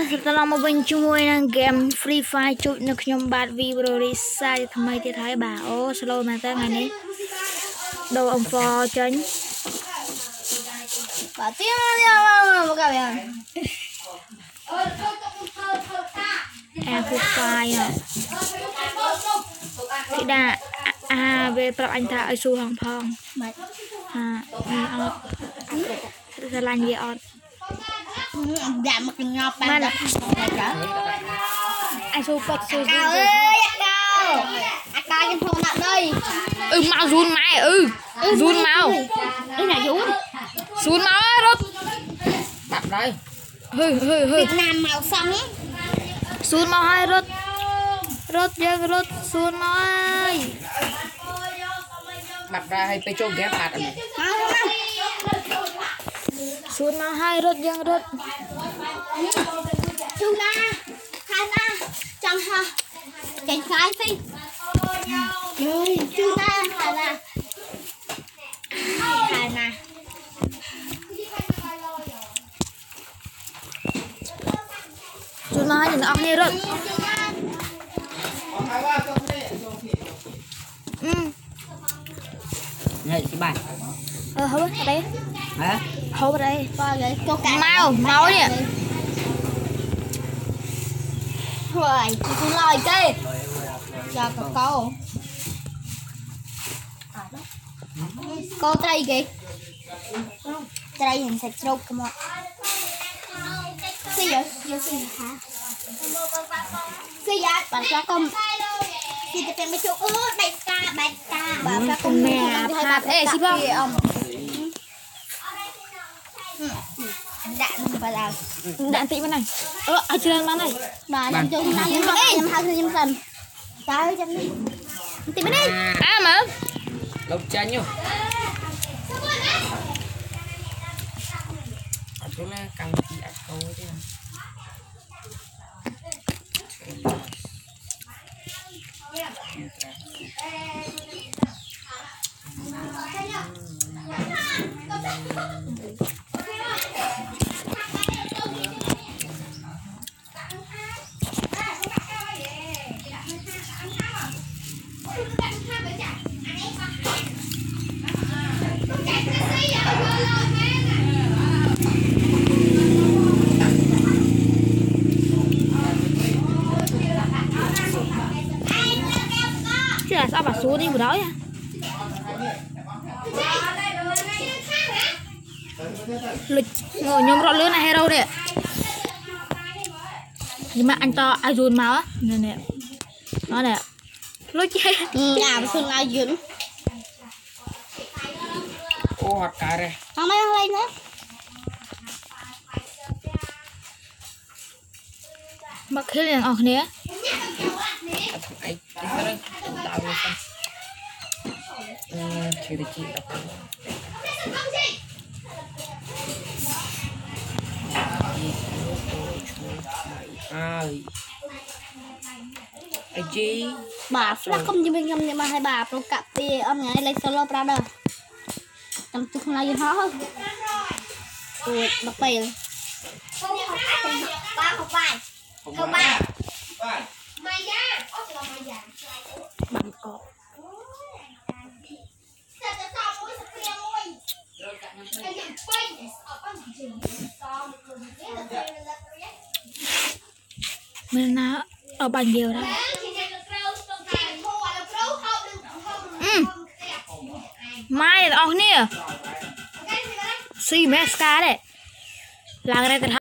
ta làm một bên chui năng game Free Fire chui nước nhom bát ViwatTanak sai tham mấy tiết thái bà ô slow mà ta ngày này đâu ông phò tránh bà tiếng một cái bạn Free Fire à cái đà về tập anh ta ở xu hồng phong ra lan gì ọt giảm một cái ngọc bạn anh xu phật xu cao ơi cao cái thôn nào đây mau run mày run mau cái này run mau ấy rút đặt đây Việt Nam màu xanh run mau hai rút dân rút run mau ơi đặt ra hay phải cho ghép đặt này xuống mà hai rớt dân rớt chú na hai na chẳng ha chạy trái phi chú na hai na xuống mà hai nhìn ọc như rớt này cái bài hấu ở đây hả hấu ở đây mau nè rồi tôi lòi cái giờ cô trai kì trai hình sạch trâu cơ mà cái gì hả cái gì bạn cho con thì cái mấy chỗ bạch ca bảo cho con mẹ hạt ê xí không đạn phải là đạn tị bên này ở trên bên này mà nhầm chung này nhầm hai nhầm thần trời ơi chân đi tị bên đây mà lộc chân nhá chỗ này càng bị ạch câu thế này chứ là sao bà xuống đi vừa đó nha lịch ngồi nhôm rõ lứa này hay đâu nè nhưng mà anh to ai dùn máu á nè nè nó nè lối chơi làm xuân ai dùn ô hạt cá đây không mấy hôm nay nữa mặc khi liền ọt nè ấy cái đây tạo ra chưa được chị đọc ai gì bà flak không như mình ngâm nhưng mà hai bà pro cặp đi âm ngày lấy solo brother trong chút này gì hết ui bật bèn ba không phải mày ra bằng cọ mình nó ở bao nhiêu đó mai là nè si mẹ ska đấy là cái này